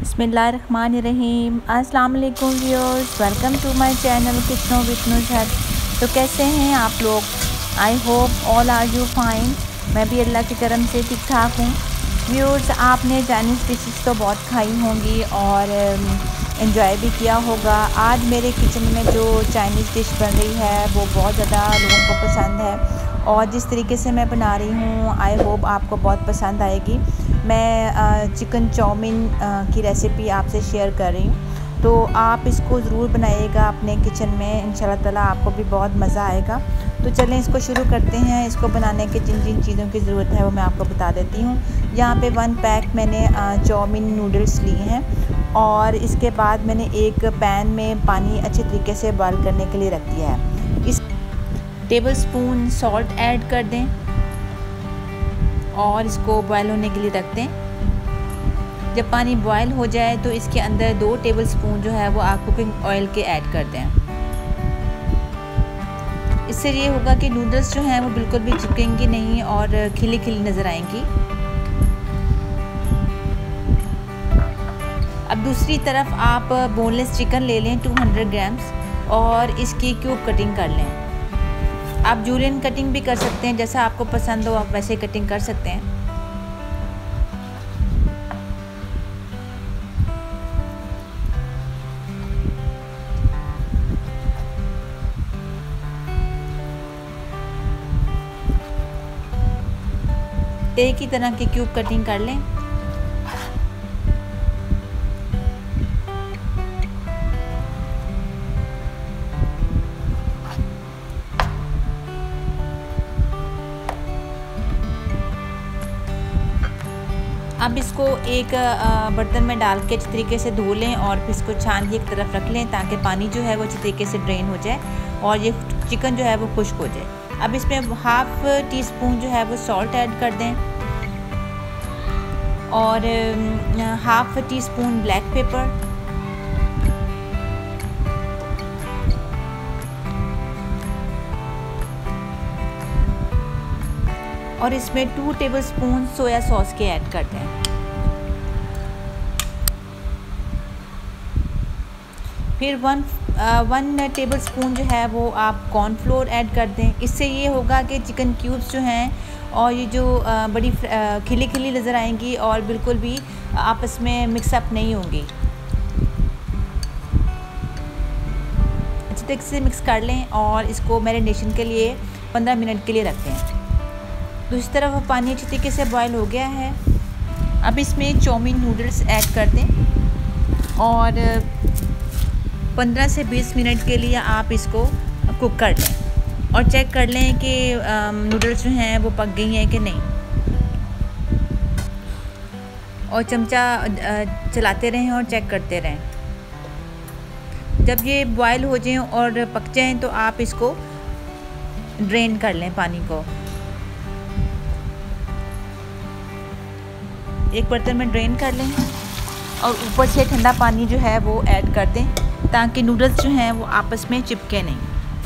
बिस्मिल्लाहिर्रहमानिर्रहीम। अस्सलाम वालेकुम viewers, welcome to my channel kitchen with Nuzhat. तो कैसे हैं आप लोग? I hope all are you fine. मैं भी अल्लाह के करम से ठीक ठाक हूँ। व्यूअर्स, आपने चाइनीज़ डिशेस तो बहुत खाई होंगी और एंजॉय भी किया होगा। आज मेरे किचन में जो चाइनीज़ डिश बन रही है वो बहुत ज़्यादा लोगों को पसंद है और जिस तरीके से मैं बना रही हूँ आई होप आपको बहुत पसंद आएगी। मैं चिकन चाउमीन की रेसिपी आपसे शेयर कर रही हूँ, तो आप इसको ज़रूर बनाइएगा अपने किचन में। इंशाल्लाह ताला आपको भी बहुत मज़ा आएगा। तो चलें इसको शुरू करते हैं। इसको बनाने के जिन जिन चीज़ों की ज़रूरत है वो मैं आपको बता देती हूँ। यहाँ पे 1 पैक मैंने चाउमीन नूडल्स लिए हैं और इसके बाद मैंने एक पैन में पानी अच्छे तरीके से बॉयल करने के लिए रख दिया है। इस टेबल स्पून सॉल्ट ऐड कर दें और इसको बॉयल होने के लिए रख दें। जब पानी बॉयल हो जाए तो इसके अंदर 2 टेबल स्पून जो है वो आप कुकिंग ऑयल के ऐड कर दें। इससे ये होगा कि नूडल्स जो हैं वो बिल्कुल भी चिपकेंगी नहीं और खिली खिली नज़र आएंगी। अब दूसरी तरफ आप बोनलेस चिकन ले लें 200 ग्राम्स और इसकी क्यूब कटिंग कर लें। आप जूलियन कटिंग भी कर सकते हैं, जैसा आपको पसंद हो आप वैसे कटिंग कर सकते हैं। एक ही तरह की क्यूब कटिंग कर लें। अब इसको एक बर्तन में डाल के अच्छी तरीके से धो लें और फिर इसको छान के एक तरफ रख लें ताकि पानी जो है वो अच्छी तरीके से ड्रेन हो जाए और ये चिकन जो है वो खुश्क हो जाए। अब इसमें 1/2 टीस्पून जो है वो सॉल्ट ऐड कर दें और 1/2 टीस्पून ब्लैक पेपर और इसमें 2 टेबलस्पून सोया सॉस के ऐड कर दें। फिर 1 टेबलस्पून जो है वो आप कॉर्नफ्लोर ऐड कर दें। इससे ये होगा कि चिकन क्यूब्स जो हैं और ये जो बड़ी खिली खिली नज़र आएंगी और बिल्कुल भी आपस में मिक्सअप नहीं होंगी। अच्छी तरीके से मिक्स कर लें और इसको मैरिनेशन के लिए 15 मिनट के लिए रखते हैं। दूसरी तरफ पानी अच्छी तरीके से बॉयल हो गया है। अब इसमें चाउमीन नूडल्स ऐड कर दें और 15 से 20 मिनट के लिए आप इसको कुक कर लें और चेक कर लें कि नूडल्स जो हैं वो पक गई हैं कि नहीं। और चमचा चलाते रहें और चेक करते रहें। जब ये बॉयल हो जाएं और पक जाएं तो आप इसको ड्रेन कर लें पानी को। एक बर्तन में ड्रेन कर लें और ऊपर से ठंडा पानी जो है वो ऐड कर दें ताकि नूडल्स जो हैं वो आपस में चिपके नहीं।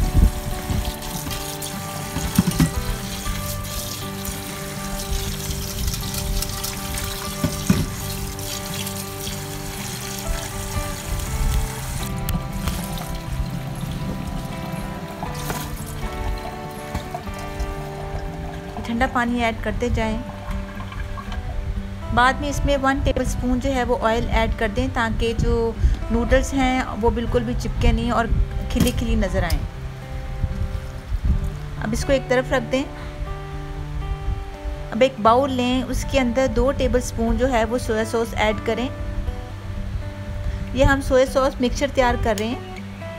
ठंडा पानी ऐड करते जाएं। बाद में इसमें 1 टेबलस्पून जो है वो ऑयल ऐड कर दें ताकि जो नूडल्स हैं वो बिल्कुल भी चिपके नहीं और खिली खिली नज़र आएं। अब इसको एक तरफ रख दें। अब एक बाउल लें, उसके अंदर 2 टेबलस्पून जो है वो सोया सॉस ऐड करें। ये हम सोया सॉस मिक्सचर तैयार कर रहे हैं।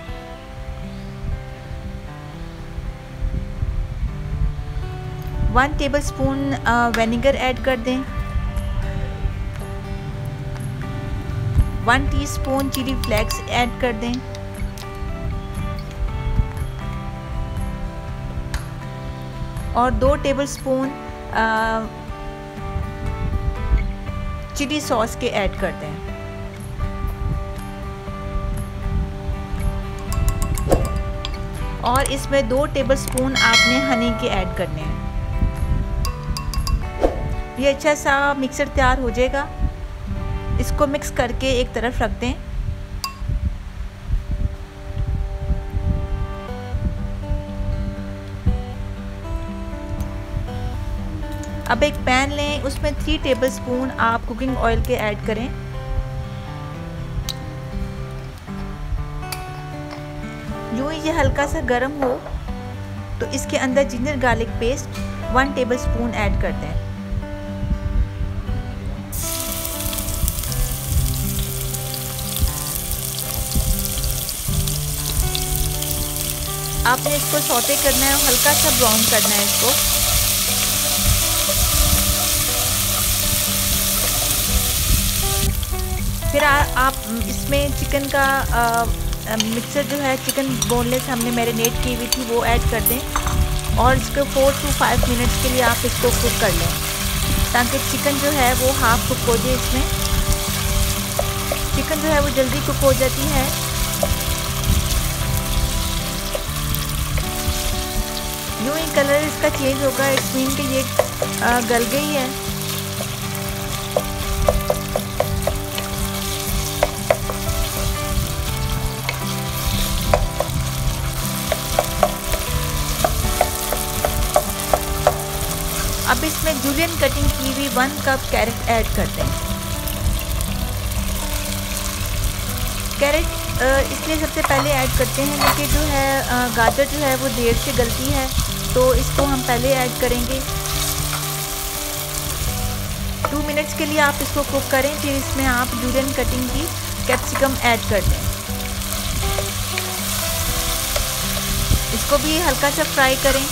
वन टेबलस्पून विनेगर ऐड कर दें। 1 टीस्पून चिली फ्लेक्स ऐड कर दें और 2 टेबलस्पून चिली सॉस के ऐड कर दें। और इसमें 2 टेबलस्पून आपने हनी के ऐड करने हैं। ये अच्छा सा मिक्सर तैयार हो जाएगा। इसको मिक्स करके एक तरफ रख दें। अब एक पैन लें, उसमें 3 टेबलस्पून आप कुकिंग ऑयल के ऐड करें। यूँ ही ये हल्का सा गर्म हो तो इसके अंदर ginger garlic paste 1 tablespoon add कर दें। आपने इसको सौटे करना है, हल्का सा ब्राउन करना है इसको। फिर आप इसमें चिकन का मिक्सचर जो है, चिकन बोनलेस हमने मैरिनेट की हुई थी, वो ऐड कर दें और इसको 4 to 5 मिनट्स के लिए आप इसको कुक कर लें ताकि चिकन जो है वो हाफ कुक हो जाए। इसमें चिकन जो है वो जल्दी कुक हो जाती है। यूँ ही कलर इसका चेंज होगा, इट्स मीन कि ये गल गई है। अब इसमें जूलियन कटिंग की हुई 1 कप कैरेट ऐड करते हैं। कैरेट इसलिए सबसे पहले ऐड करते हैं क्योंकि जो है गाजर जो है वो देर से गलती है, तो इसको हम पहले ऐड करेंगे। 2 मिनट्स के लिए आप इसको कुक करें, फिर इसमें आप जूलियन कटिंग की कैप्सिकम ऐड कर दें। इसको भी हल्का सा फ्राई करें।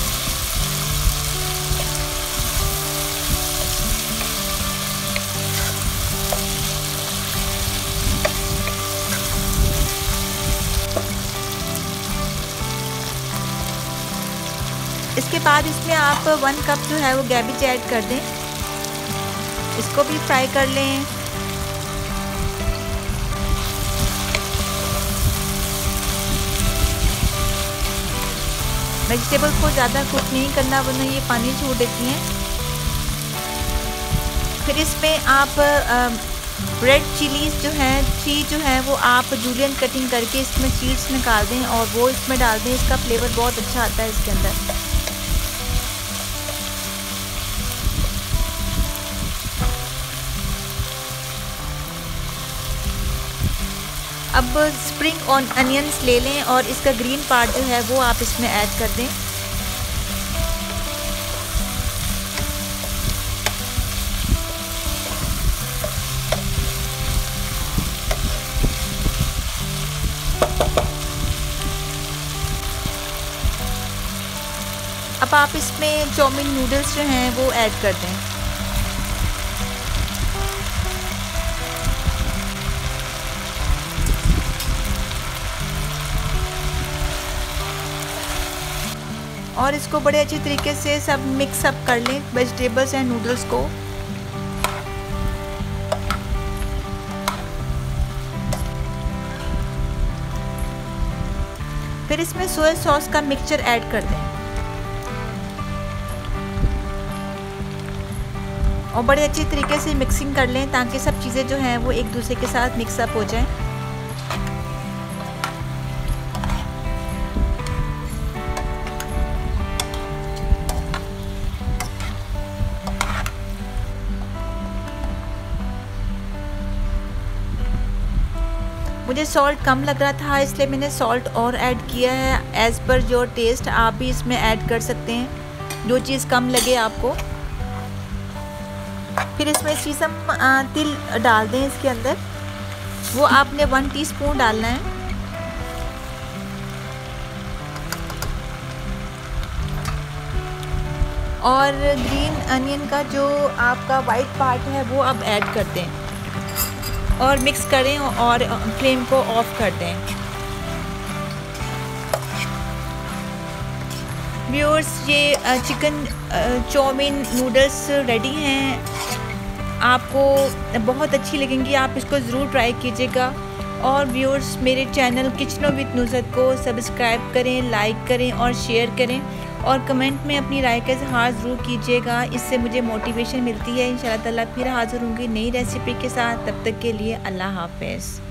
इसके बाद इसमें आप 1 कप जो है वो कैबेज ऐड कर दें, इसको भी फ्राई कर लें। वेजिटेबल्स को ज़्यादा कुक नहीं करना वरना ये पानी छोड़ देती हैं। फिर इसमें आप रेड चिलीज़ जो हैं 3 जो है वो आप जूलियन कटिंग करके इसमें सीड्स निकाल दें और वो इसमें डाल दें। इसका फ्लेवर बहुत अच्छा आता है इसके अंदर। अब स्प्रिंग अनियंस ले लें और इसका ग्रीन पार्ट जो है वो आप इसमें ऐड कर दें। अब आप इसमें चाउमीन नूडल्स जो हैं वो ऐड कर दें। और इसको बड़े अच्छी तरीके से सब मिक्स अप कर लें, वेजिटेबल्स एंड नूडल्स को। फिर इसमें सोया सॉस का मिक्सचर ऐड कर दें और बड़े अच्छी तरीके से मिक्सिंग कर लें ताकि सब चीज़ें जो हैं वो एक दूसरे के साथ मिक्स अप हो जाएं। मुझे सॉल्ट कम लग रहा था इसलिए मैंने सॉल्ट और ऐड किया है। एज़ पर योर टेस्ट आप भी इसमें ऐड कर सकते हैं जो चीज़ कम लगे आपको। फिर इसमें सीसम तिल डाल दें इसके अंदर, वो आपने 1 टीस्पून डालना है। और ग्रीन अनियन का जो आपका वाइट पार्ट है वो अब ऐड कर दें और मिक्स करें और फ्लेम को ऑफ कर दें। व्यूअर्स, ये चिकन चाउमीन नूडल्स रेडी हैं। आपको बहुत अच्छी लगेंगी, आप इसको ज़रूर ट्राई कीजिएगा। और व्यूअर्स, मेरे चैनल किचन विद नुसरत को सब्सक्राइब करें, लाइक करें और शेयर करें और कमेंट में अपनी राय का इज़हार ज़रूर कीजिएगा, इससे मुझे मोटिवेशन मिलती है। इंशाअल्लाह ताला फिर हाज़िर होंगी नई रेसिपी के साथ, तब तक के लिए अल्लाह हाफ़िज़।